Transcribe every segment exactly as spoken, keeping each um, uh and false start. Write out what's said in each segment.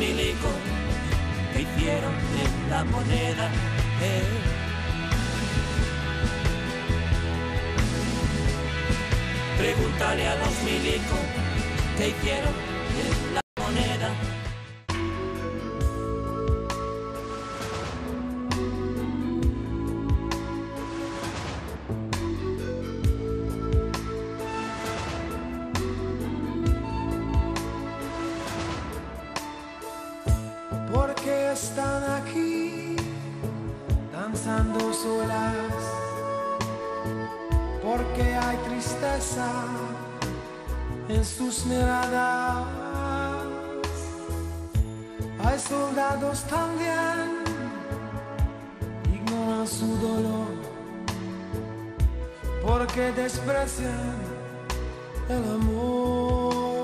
milicos que hicieron en la moneda. Eh. Pregúntale a los milicos que hicieron en la moneda. Porque están aquí danzando solas, porque hay tristeza en sus miradas. Hay soldados también, ignoran su dolor, porque desprecian el amor.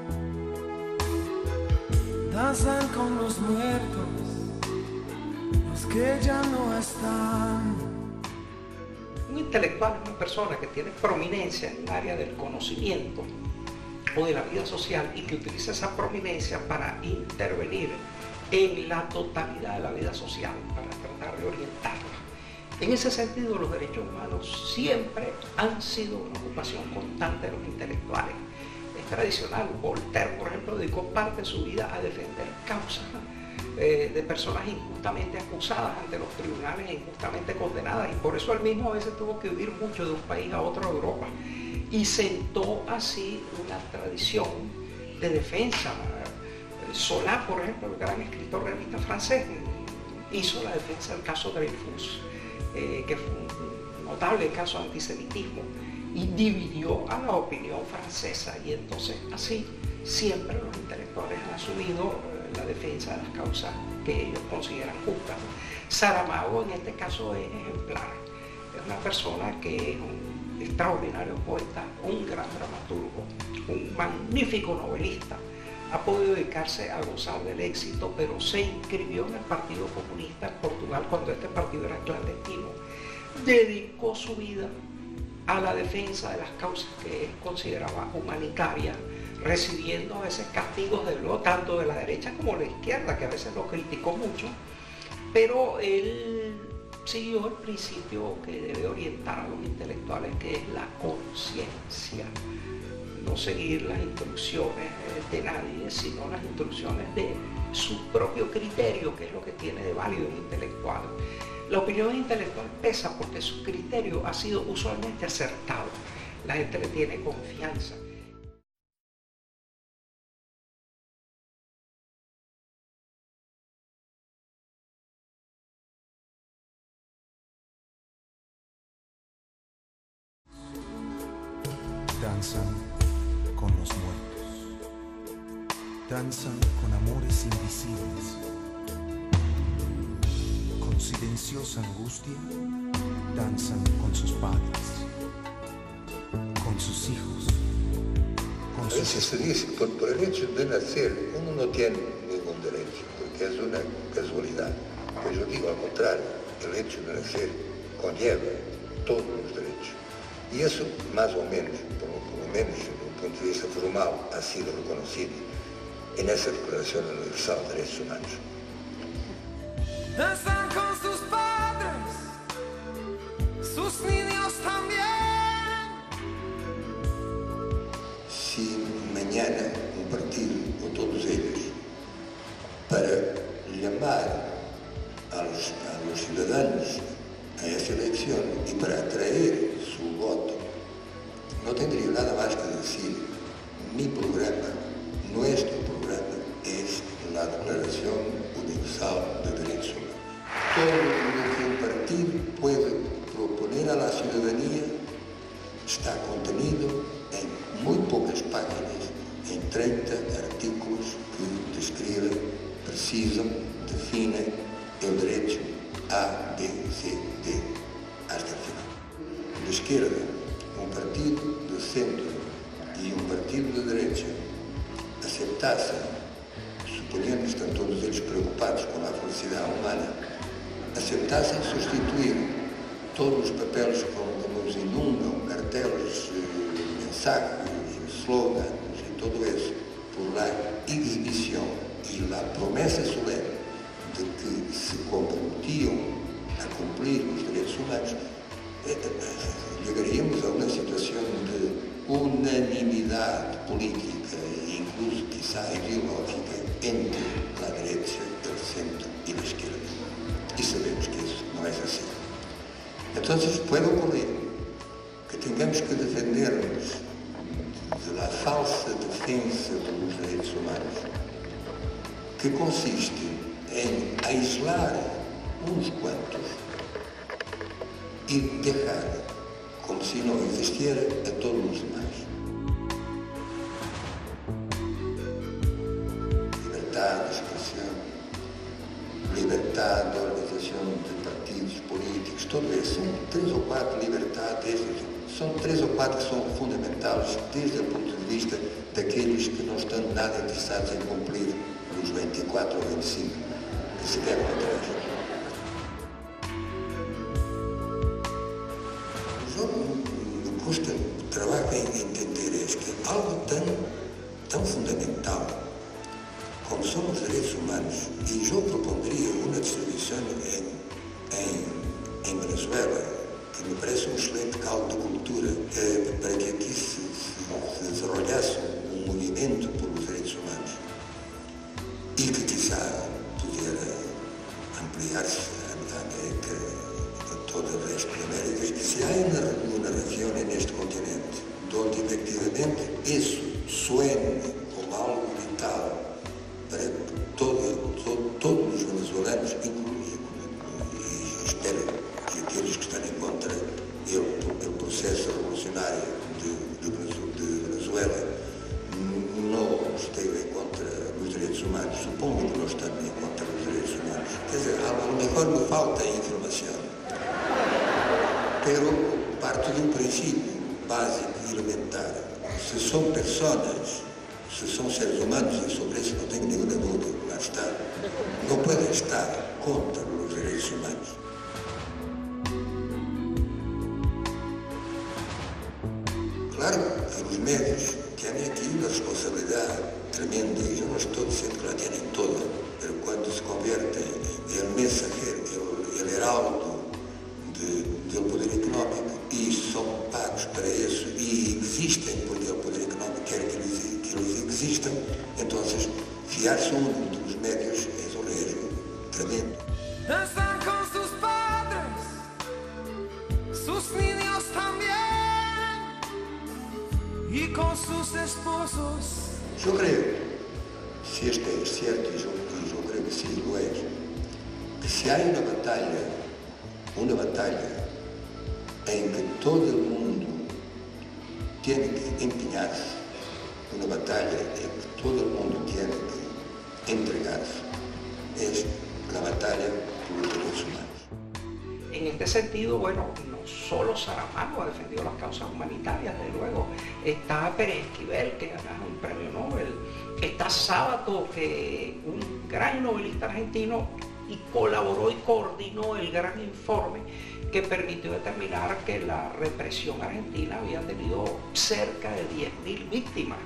Danzan con los muertos, los que ya no están. Un intelectual es una persona que tiene prominencia en el área del conocimiento o de la vida social y que utiliza esa prominencia para intervenir en la totalidad de la vida social, para tratar de orientarla. En ese sentido, los derechos humanos siempre han sido una ocupación constante de los intelectuales. Es tradicional. Voltaire, por ejemplo, dedicó parte de su vida a defender causas eh, de personas injustamente acusadas ante los tribunales e injustamente condenadas, y por eso él mismo a veces tuvo que huir mucho de un país a otro de Europa, y sentó así una tradición de defensa. Solá, por ejemplo, el gran escritor realista francés, hizo la defensa del caso Dreyfus, eh, que fue un notable caso de antisemitismo, y dividió a la opinión francesa, y entonces así siempre los intelectuales han asumido eh, la defensa de las causas que ellos consideran justas. Saramago en este caso es ejemplar, es una persona que es un extraordinario poeta, un gran dramaturgo, un magnífico novelista. Ha podido dedicarse a gozar del éxito, pero se inscribió en el Partido Comunista en Portugal cuando este partido era clandestino. Dedicó su vida a la defensa de las causas que él consideraba humanitarias, recibiendo a veces castigos de lo tanto de la derecha como de la izquierda, que a veces lo criticó mucho, pero él siguió el principio que debe orientar a los intelectuales, que es la conciencia. No seguir las instrucciones de nadie, sino las instrucciones de su propio criterio, que es lo que tiene de válido un intelectual. La opinión intelectual pesa porque su criterio ha sido usualmente acertado. La gente le tiene confianza. Danzan con los muertos, danzan con amores invisibles, con silenciosa angustia, danzan con sus padres, con sus hijos, con A sus... veces se dice, por, por el hecho de nacer, uno no tiene ningún derecho, porque es una casualidad. Pero yo digo al contrario, el hecho de nacer conlleva todos los derechos. Y eso, más o menos, por lo menos desde un punto de vista formal, ha sido reconocido en esa Declaración Universal de Derechos Humanos. Danzan con sus padres, sus niños también. Si mañana un partido, o todos ellos, para llamar a los, a los ciudadanos a esa elección y para atraer su voto, no tendría nada más que decir: mi programa, nuestro programa, es la Declaración Universal de Derechos Humanos. Todo lo que un partido puede proponer a la ciudadanía está contenido en muy pocas páginas, en treinta artículos que describen, precisam, definem el derecho A, B, C, D, hasta el final. De izquierda, un partido de centro y un partido de derecha aceptasen, suponiendo que están todos ellos preocupados con la felicidad humana, aceptasen sustituir todos los papeles como nos inundam, carteles, mensajes, slogans y todo eso, por la exhibición y y la promesa solemne de que se comprometiam a cumplir os direitos humanos, llegaríamos a una situación de unanimidad política e incluso quizá ideológica entre la derecha, el centro y la izquierda. Y sabemos que eso no es así. Entonces puede ocurrir que tengamos que defendernos de la falsa defensa de los derechos humanos, que consiste en aislar uns quantos e deixar como se não existiera a todos os demais. Liberdade de expressão, liberdade de organização de partidos políticos, tudo isso são três ou quatro liberdades, são três ou quatro que são fundamentais desde o ponto de vista daqueles que não estão nada interessados em cumprir os vinte e quatro ou vinte e cinco que se querem atrás. Me custa trabalho em entender é que algo tão, tão fundamental como são os direitos humanos, e eu proporia uma distribuição em, em, em Venezuela, que me parece um excelente caldo de cultura, é, para que aqui se, se, se desenvolvasse um movimento pelos direitos humanos e que quizá pudiera ampliar-se à América, a todo o resto da América, que se há uma região neste continente onde efetivamente isso suene como algo vital para todo, todo, todos os venezuelanos, inclusive, e espero que aqueles que estão em contra do processo revolucionário de, de, de Venezuela não estejam em contra os direitos humanos. Supongo que não estão em contra os direitos humanos. Quer dizer, a lo mejor me falta informação, pero parto de um princípio básico e elementar. Se são pessoas, se são seres humanos, e sobre isso não tenho nenhuma dúvida, lá está, não podem estar contra os direitos humanos. Claro que os médios têm aqui uma responsabilidade tremenda, e eu não estou dizendo que la têm toda, mas quando se convertem em mensageiro, em heraldo do poder económico, e são pagos para isso, e existem porque o poder económico quer que eles, que eles existam, então fiar-se um dos médios é um risco tremendo. Están con sus padres, sus niños también, y con sus esposos. Eu creio, se isto é certo, e eu, eu creio que sim, lo é, que se há uma batalha, uma batalha em que todo o mundo tem que empenhar-se, uma batalha em que todo o mundo tem que entregar-se, é a batalha pelos direitos humanos. En este sentido, bueno, no solo Saramago ha defendido las causas humanitarias, desde luego, está Pérez Esquivel, que gana un premio Nobel, está Sábato, que un gran novelista argentino, y colaboró y coordinó el gran informe que permitió determinar que la represión argentina había tenido cerca de diez mil víctimas.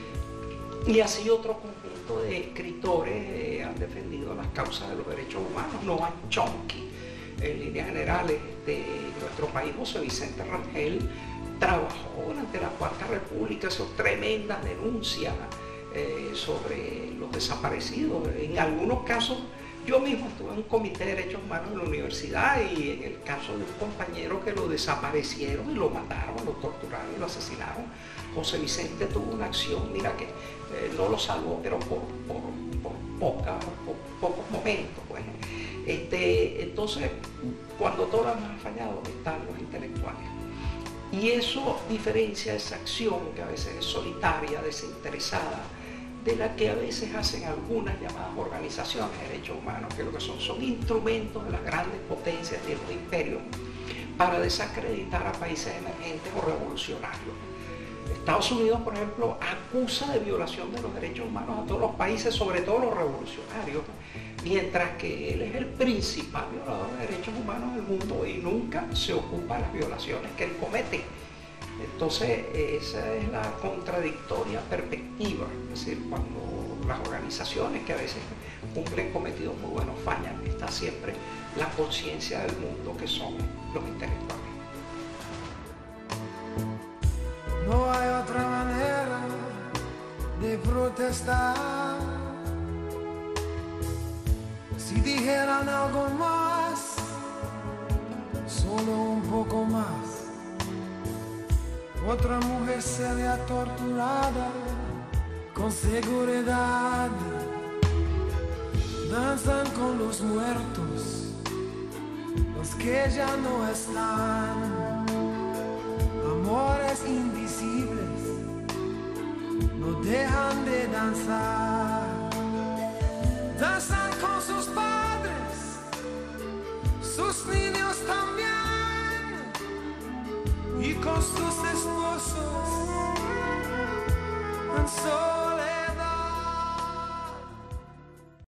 Y así otro conjunto de escritores eh, han defendido las causas de los derechos humanos. Noam Chomsky, en líneas generales, de nuestro país, José Vicente Rangel, trabajó durante la Cuarta República, hizo tremendas denuncias eh, sobre los desaparecidos. En algunos casos, yo mismo estuve en un comité de derechos humanos en la universidad, y en el caso de un compañero que lo desaparecieron y lo mataron, lo torturaron y lo asesinaron, José Vicente tuvo una acción, mira que eh, no lo salvó, pero por, por, por, poca, por pocos momentos. Bueno. Este, entonces, cuando todo lo demás ha fallado, están los intelectuales. Y eso diferencia esa acción, que a veces es solitaria, desinteresada, de la que a veces hacen algunas llamadas organizaciones de derechos humanos, que lo que son son instrumentos de las grandes potencias y de los imperios para desacreditar a países emergentes o revolucionarios. Estados Unidos, por ejemplo, acusa de violación de los derechos humanos a todos los países, sobre todo los revolucionarios, mientras que él es el principal violador de derechos humanos del mundo y nunca se ocupa de las violaciones que él comete. Entonces, esa es la contradictoria perspectiva, es decir, cuando las organizaciones que a veces cumplen cometidos muy buenos fallan, está siempre la conciencia del mundo que son los intelectuales. No hay otra manera de protestar. Si dijeran algo más, solo un poco más, otra mujer sería torturada con seguridad. Danzan con los muertos, los que ya no están. Amores invisibles no dejan de danzar. Danzan con sus padres, sus niños también, y con sus esposos. And so